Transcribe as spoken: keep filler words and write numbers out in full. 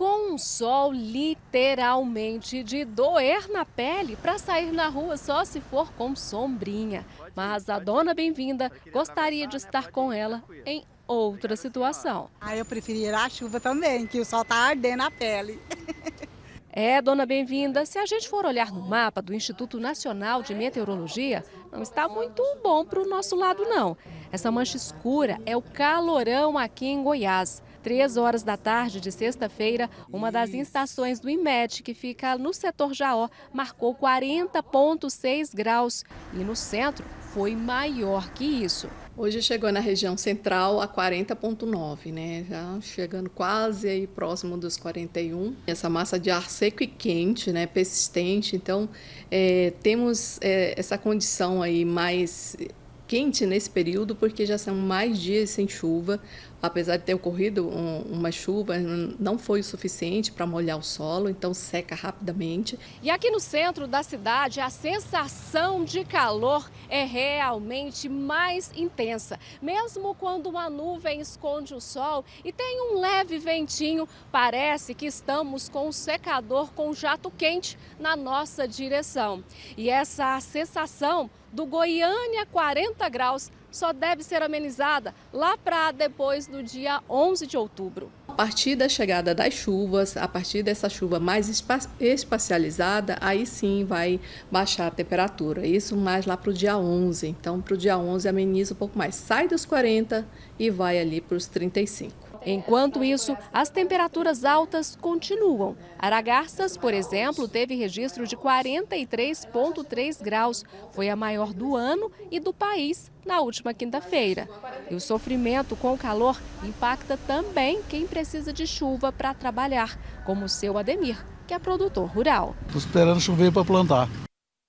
Com um sol literalmente de doer na pele, para sair na rua só se for com sombrinha. Mas a dona Bem-vinda gostaria de estar com ela em outra situação. Ah, eu preferia a chuva também, que o sol tá ardendo a pele. É, dona Bem-vinda, se a gente for olhar no mapa do Instituto Nacional de Meteorologia, não está muito bom para o nosso lado, não. Essa mancha escura é o calorão aqui em Goiás. Três horas da tarde de sexta-feira, uma das estações do IMET, que fica no setor Jaó, marcou quarenta vírgula seis graus e no centro foi maior que isso. Hoje chegou na região central a quarenta vírgula nove, né? Já chegando quase aí próximo dos quarenta e um. Essa massa de ar seco e quente, né? Persistente. Então, é, temos é, essa condição aí mais quente nesse período, porque já são mais dias sem chuva. Apesar de ter ocorrido um, uma chuva, não foi o suficiente para molhar o solo, então seca rapidamente. E aqui no centro da cidade, a sensação de calor é realmente mais intensa. Mesmo quando uma nuvem esconde o sol e tem um leve ventinho, parece que estamos com um secador com jato quente na nossa direção. E essa sensação do Goiânia quarenta graus só deve ser amenizada lá para depois do dia onze de outubro. A partir da chegada das chuvas, a partir dessa chuva mais espacializada, aí sim vai baixar a temperatura. Isso mais lá para o dia onze. Então, para o dia onze ameniza um pouco mais. Sai dos quarenta e vai ali para os trinta e cinco. Enquanto isso, as temperaturas altas continuam. Aragarças, por exemplo, teve registro de quarenta e três vírgula três graus. Foi a maior do ano e do país na última quinta-feira. E o sofrimento com o calor impacta também quem precisa de chuva para trabalhar, como o seu Ademir, que é produtor rural. Estou esperando chover para plantar.